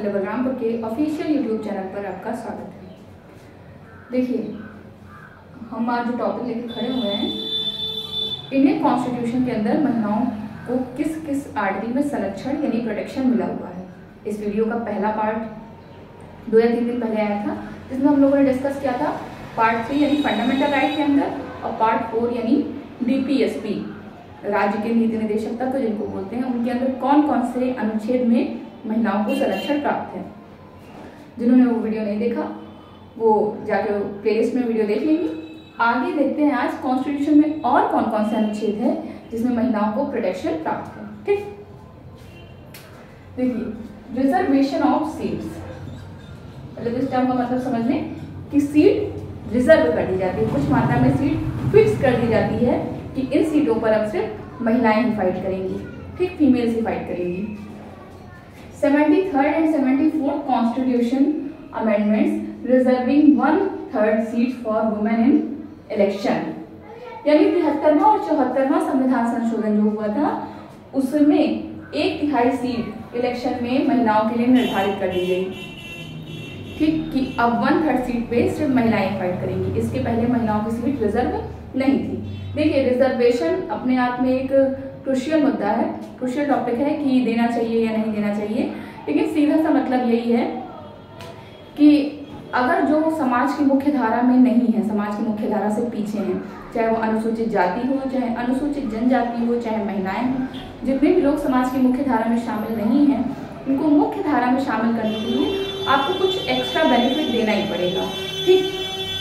जिला बलरामपुर के official YouTube channel पर आपका स्वागत है। देखिए, हम आज जो टॉपिक लेकर खड़े हुए हैं, इंडियन कॉन्स्टिट्यूशन के अंदर महिलाओं को किस किस आर्टिकल में संरक्षण यानी प्रोटेक्शन मिला हुआ है। इस वीडियो का पहला पार्ट 2 या 3 दिन पहले आया था, जिसमें हम लोगों ने डिस्कस किया था पार्ट 3 यानी फंडामेंटल राइट के अंदर, और पार्ट 4 यानी DPSP राज्य के नीति निदेशक तत्व जिनको बोलते हैं, उनके अंदर कौन कौन से अनुच्छेद में महिलाओं को संरक्षण प्राप्त है। जिन्होंने वो वीडियो नहीं देखा वो जाकर प्लेलिस्ट में वीडियो देख लेंगे। आगे देखते हैं आज कॉन्स्टिट्यूशन में और कौन कौन से अनुच्छेद है जिसमें महिलाओं को प्रोटेक्शन प्राप्त है। ठीक, देखिए, रिजर्वेशन ऑफ सीट्स, मतलब इस टर्म का मतलब समझ लें कि सीट रिजर्व कर दी जाती है, कुछ मात्रा में सीट फिक्स कर दी जाती है कि इन सीटों पर अब सिर्फ महिलाएं ही फाइट करेंगी। ठीक, फीमेल्स ही फाइट करेंगी। 73rd and 74th constitution amendments reserving 1/3 seat for women in election, यानी 73वां और 74वां संविधान संशोधन जो हुआ था उसमें 1/3 सीट इलेक्शन में महिलाओं के लिए निर्धारित कर दी गई। ठीक, कि अब 1/3 सीट पे सिर्फ महिलाएं फाइट करेंगी। इसके पहले महिलाओं की सीट रिजर्व नहीं थी। देखिए, रिजर्वेशन अपने आप में एक क्रूशियल मुद्दा है, क्रूशियल टॉपिक है कि देना चाहिए या नहीं देना चाहिए। लेकिन सीधा सा मतलब यही है कि अगर जो समाज की मुख्य धारा में नहीं है, समाज की मुख्य धारा से पीछे हैं, चाहे वो अनुसूचित जाति हो, चाहे अनुसूचित जनजाति हो, चाहे महिलाएं हो, जितने भी लोग समाज की मुख्य धारा में शामिल नहीं हैं, इनको मुख्य धारा में शामिल करने के लिए आपको कुछ एक्स्ट्रा बेनिफिट देना ही पड़ेगा। ठीक,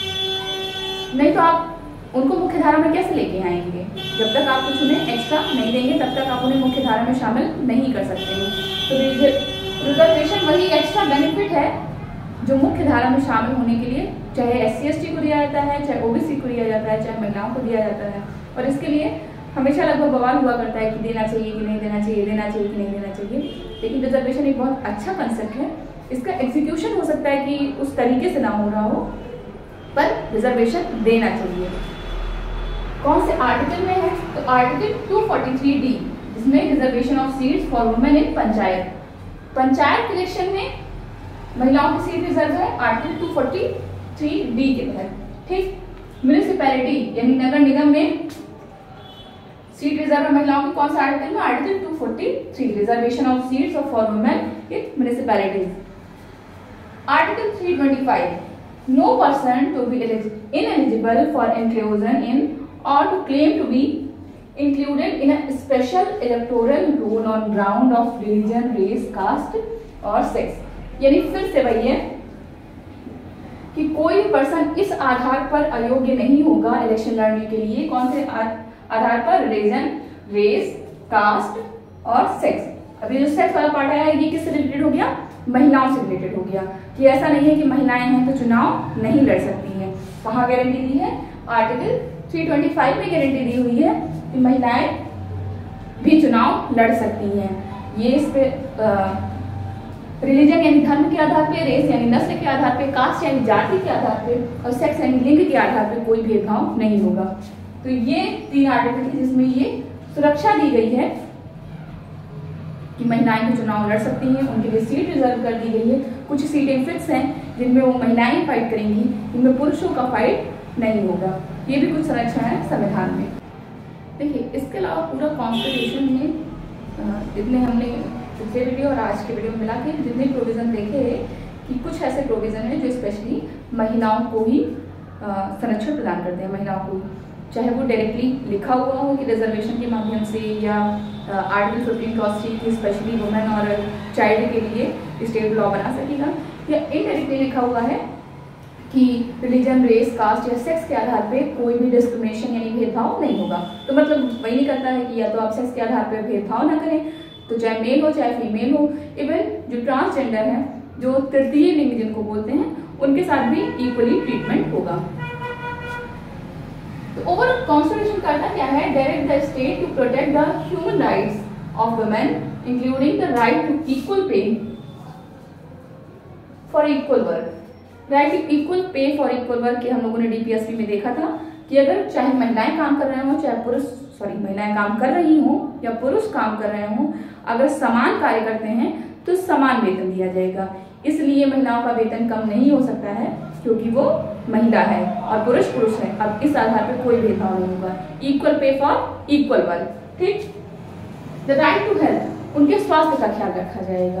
नहीं तो आप उनको मुख्य धारा में कैसे लेके आएंगे? जब तक आप कुछ उन्हें एक्स्ट्रा नहीं देंगे तब तक आप उन्हें मुख्य धारा में शामिल नहीं कर सकते हैं। तो रिजर्वेशन वही एक्स्ट्रा बेनिफिट है जो मुख्य धारा में शामिल होने के लिए चाहे SC/ST को दिया जाता है, चाहे OBC को दिया जाता है, चाहे महिलाओं को दिया जाता है। और इसके लिए हमेशा लगभग बवाल हुआ करता है कि देना चाहिए कि नहीं देना चाहिए, देना चाहिए कि नहीं देना चाहिए। लेकिन रिजर्वेशन एक बहुत अच्छा कंसेप्ट है। इसका एग्जीक्यूशन हो सकता है कि उस तरीके से ना हो रहा हो, पर रिजर्वेशन देना चाहिए। कौन से आर्टिकल में है? तो आर्टिकल 243D, जिसमें reservation of seats for women in panchayat, panchayat election में महिलाओं की सीट रिजर्व है आर्टिकल 243D के तहत। ठीक, म्युनिसिपैलिटी यानी नगर निगम में सीट रिजर्व है महिलाओं की, कौन सा आर्टिकल में? Article 243, reservation of seats for women in municipalities. Article 325, no person to be ineligible for inclusion in or to claim to be included in a special electoral roll on ground of religion, race, caste और sex। यानी फिर से वही है कि कोई भी person इस आधार पर अयोग्य नहीं होगा इलेक्शन लड़ने के लिए। कौन से आधार पर? रिलीजन, रेस, कास्ट और सेक्स। अभी जो सेक्स वाला पार्ट है ये किससे रिलेटेड हो गया? महिलाओं से रिलेटेड हो गया कि ऐसा नहीं है कि महिलाएं हैं तो चुनाव नहीं लड़ सकती हैं। कहाँ गारंटी दी है? आर्टिकल 325 में गारंटी दी हुई है कि महिलाएं भी चुनाव लड़ सकती हैं। ये इस पे रिलीजन यानी धर्म के आधार पे, रेस यानी नस्ल के आधार पे, कास्ट यानी जाति के आधार पे, और सेक्स यानी लिंग के आधार पे कोई भेदभाव नहीं होगा। तो ये 3 आर्टिकल है जिसमें ये सुरक्षा दी गई है कि महिलाएं भी चुनाव लड़ सकती हैं, उनके लिए सीट रिजर्व कर दी गई है। कुछ सीटें फिक्स हैं जिनमें वो महिलाएं फाइट करेंगी, जिनमें पुरुषों का फाइट नहीं होगा। ये भी कुछ संरक्षण है संविधान में। देखिए, इसके अलावा पूरा कॉन्स्टिट्यूशन में जितने हमने पिछले वीडियो और आज के वीडियो में मिला के जितने प्रोविजन देखे कि कुछ ऐसे प्रोविजन है जो स्पेशली महिलाओं को ही संरक्षण प्रदान करते हैं। महिलाओं को, चाहे वो डायरेक्टली लिखा हुआ हो कि रिजर्वेशन के माध्यम से, या आर्टिकल 15 क्लॉज 3 की स्पेशली वुमेन और चाइल्ड के लिए स्टेट लॉ बना सकेगा, या इनडायरेक्टली लिखा हुआ है कि रिलीजन, रेस, कास्ट या सेक्स के आधार पे कोई भी डिस्क्रिमिनेशन यानी भेदभाव नहीं होगा। तो मतलब वही नहीं करता है कि या तो आप सेक्स के आधार पे भेदभाव ना करें, तो चाहे मेल हो चाहे फीमेल हो, इवन जो ट्रांसजेंडर है, जो तृतीय लिंग जिनको बोलते हैं, उनके साथ भी इक्वली ट्रीटमेंट होगा। तो ओवरऑल कॉन्स्टिट्यूशन करता क्या है? Direct the state to protect the human rights of women including the right to equal pay for equal work. Right to equal pay for equal work के हम लोगों ने DPSP में देखा था कि अगर चाहे महिलाएं काम कर रहे हो, चाहे पुरुष महिलाएं काम कर रही हों या पुरुष काम कर रहे हों, अगर समान कार्य करते हैं तो समान वेतन दिया जाएगा। इसलिए महिलाओं का वेतन कम नहीं हो सकता है क्योंकि वो महिला है और पुरुष है। अब इस आधार पर कोई भेदभाव नहीं होगा। Equal pay for equal work. ठीक। द राइट टू हेल्थ, उनके स्वास्थ्य का ख्याल रखा जाएगा।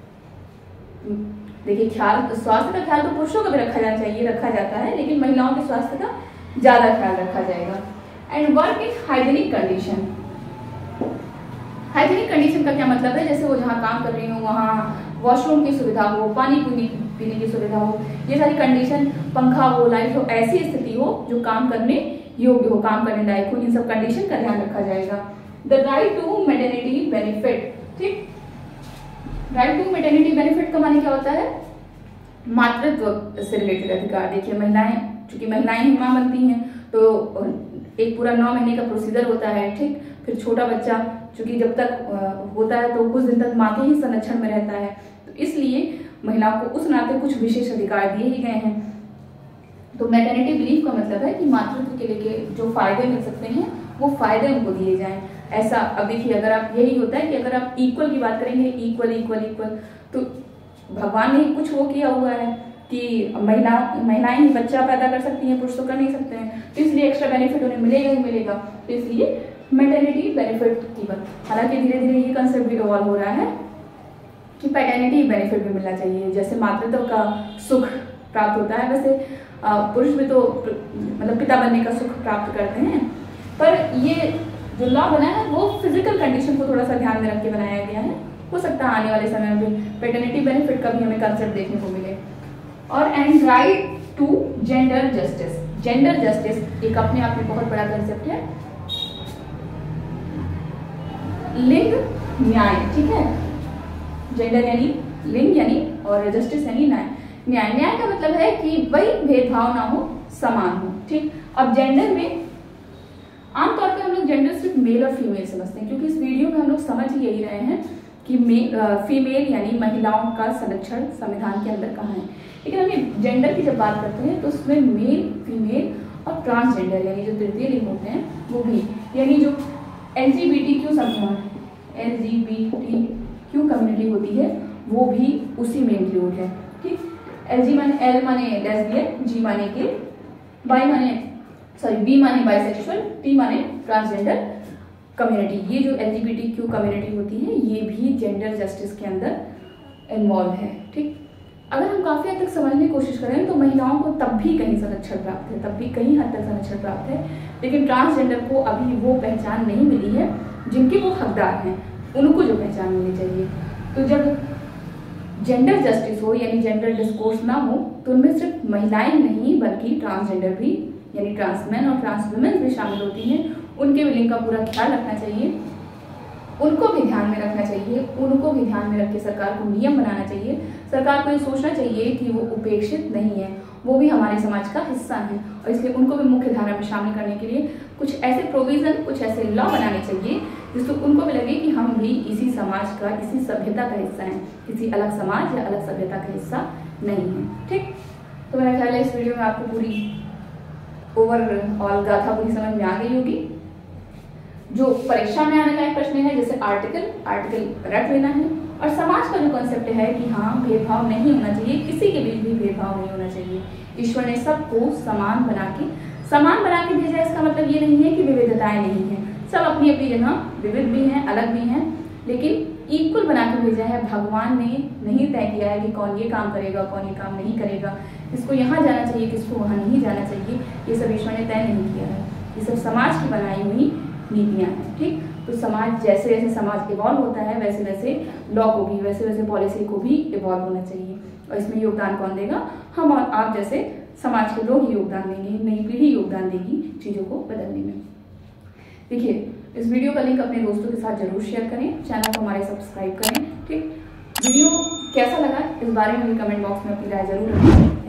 देखिए स्वास्थ्य का ख्याल तो पुरुषों का भी रखा जाना चाहिए, रखा जाता है, लेकिन महिलाओं के स्वास्थ्य का ज्यादा ख्याल रखा जाएगा। And work in hygienic condition. Hygienic condition का क्या मतलब है, जैसे वो जहाँ काम कर रही हो वहाँ वॉशरूम की सुविधा हो, पानी पीने की सुविधा हो, ये सारी कंडीशन, पंखा हो, लाइट हो, ऐसी स्थिति हो जो काम करने योग्य हो, काम करने लायक हो, इन सब कंडीशन का ध्यान रखा जाएगा। The right to maternity benefit. ठीक। राइट टू मैटरनिटी बेनिफिट का माने क्या होता है, मातृत्व से रिलेटेड अधिकार। देखिए महिलाएं, चूंकि महिलाएं ही मां बनती हैं तो एक पूरा 9 महीने का प्रोसीजर होता है। ठीक। फिर छोटा बच्चा चूंकि जब तक होता है तो कुछ दिन तक माँ के ही संरक्षण में रहता है, तो इसलिए महिलाओं को उस नाते कुछ विशेष अधिकार दिए ही गए हैं। तो मैटरनिटी बिलीफ का मतलब है कि मातृत्व के लिए जो फायदे मिल सकते हैं वो फायदे उनको दिए जाएं। ऐसा अब देखिए, अगर आप, यही होता है कि अगर आप इक्वल की बात करेंगे, इक्वल इक्वल इक्वल, तो भगवान ने कुछ वो किया हुआ है कि महिलाएं ही बच्चा पैदा कर सकती हैं, पुरुष तो कर नहीं सकते हैं, तो इसलिए एक्स्ट्रा बेनिफिट उन्हें मिलेगा ही मिलेगा। तो इसलिए मैटरनिटी बेनिफिट की बात, हालांकि धीरे धीरे ये कंसेप्ट भी इवॉल्व हो रहा है कि पैटर्निटी बेनिफिट भी मिलना चाहिए। जैसे मातृत्व का सुख प्राप्त होता है, वैसे पुरुष भी तो मतलब पिता बनने का सुख प्राप्त करते हैं, पर ये जो लॉ बना है वो फिजिकल कंडीशन को थोड़ा सा ध्यान में रख के बनाया गया है। हो सकता है आने वाले समय में पैटर्निटी बेनिफिट का भी हमें कंसेप्ट देखने को मिले। और and right to gender justice. Gender justice एक अपने आप में बहुत बड़ा कंसेप्ट है। लिंग न्याय। ठीक है। जेंडर यानी लिंग यानी, और जस्टिस यानी न्याय। न्याय का मतलब है कि वही भेदभाव ना हो, समान हो। ठीक। अब जेंडर में आमतौर पर हम लोग जेंडर सिर्फ मेल और फीमेल समझते हैं, क्योंकि इस वीडियो में हम लोग समझ ही यही रहे हैं कि फीमेल यानी महिलाओं का संरक्षण संविधान के अंदर कहाँ है। लेकिन हम जेंडर की जब बात करते हैं तो उसमें मेल, फीमेल और ट्रांसजेंडर यानी जो तृतीय लिंग होते हैं वो भी, यानी जो LGBTQ समूह, LGBTQ कम्युनिटी होती है वो भी उसी में इंक्लूड है। ठीक। L माने लेस्बियन, G माने गे, B माने बाइसेक्सुअल, T माने ट्रांसजेंडर कम्युनिटी। ये जो LGBTQ कम्युनिटी होती है ये भी जेंडर जस्टिस के अंदर इन्वॉल्व है। ठीक। अगर हम काफी हद तक समझने की कोशिश करें तो महिलाओं को तब भी कहीं संरक्षण प्राप्त है, तब भी कहीं हद तक संरक्षण प्राप्त है, लेकिन ट्रांसजेंडर को अभी वो पहचान नहीं मिली है जिनके वो हकदार हैं, उनको जो पहचान मिलनी चाहिए। तो जब जेंडर जस्टिस हो यानी जेंडर डिस्कोर्स ना हो तो उनमें सिर्फ महिलाएं नहीं बल्कि ट्रांसजेंडर भी यानी ट्रांसमैन और ट्रांसवुमेन भी शामिल होती हैं। उनके भी लिंग का पूरा ख्याल रखना चाहिए, उनको भी ध्यान में रखना चाहिए, उनको भी ध्यान में रख के सरकार को नियम बनाना चाहिए। सरकार को ये सोचना चाहिए कि वो उपेक्षित नहीं है, वो भी हमारे समाज का हिस्सा है, और इसलिए उनको भी मुख्य धारा में शामिल करने के लिए कुछ ऐसे प्रोविजन, कुछ ऐसे लॉ बनाने चाहिए जिससे उनको भी लगे कि हम भी इसी समाज का, इसी सभ्यता का हिस्सा हैं, किसी अलग समाज या अलग सभ्यता का हिस्सा नहीं है। ठीक। तो मेरा ख्याल है इस वीडियो में आपको पूरी ओवरऑल गाथा पूरी समझ में आ गई होगी। जो परीक्षा में आने लायक प्रश्न है जैसे आर्टिकल रट लेना है, और समाज का जो कंसेप्ट है कि हाँ भेदभाव नहीं होना चाहिए, किसी के बीच भी भेदभाव नहीं होना चाहिए। ईश्वर ने सबको समान बना के भेजा। इसका मतलब ये नहीं है कि विविधताएं नहीं है, सब अपनी अपनी जगह विविध भी हैं, अलग भी हैं, लेकिन इक्वल बना के भेजा है। भगवान ने नहीं तय किया है कि कौन ये काम करेगा, कौन ये काम नहीं करेगा, किसको यहाँ जाना चाहिए, किसको वहाँ नहीं जाना चाहिए, ये सब ईश्वर ने तय नहीं किया है। ये सब समाज की बनाई हुई नीतियाँ हैं। ठीक। तो समाज जैसे जैसे समाज इवॉल्व होता है वैसे वैसे लॉ को भी, वैसे वैसे पॉलिसी को भी इवॉल्व होना चाहिए। और इसमें योगदान कौन देगा? हम और आप जैसे समाज के लोग ही योगदान देंगे, नई पीढ़ी योगदान देगी चीज़ों को बदलने में। देखिए, इस वीडियो का लिंक अपने दोस्तों के साथ जरूर शेयर करें, चैनल को हमारे सब्सक्राइब करें। ठीक। वीडियो कैसा लगा इस बारे में भी कमेंट बॉक्स में अपनी राय जरूर रखें।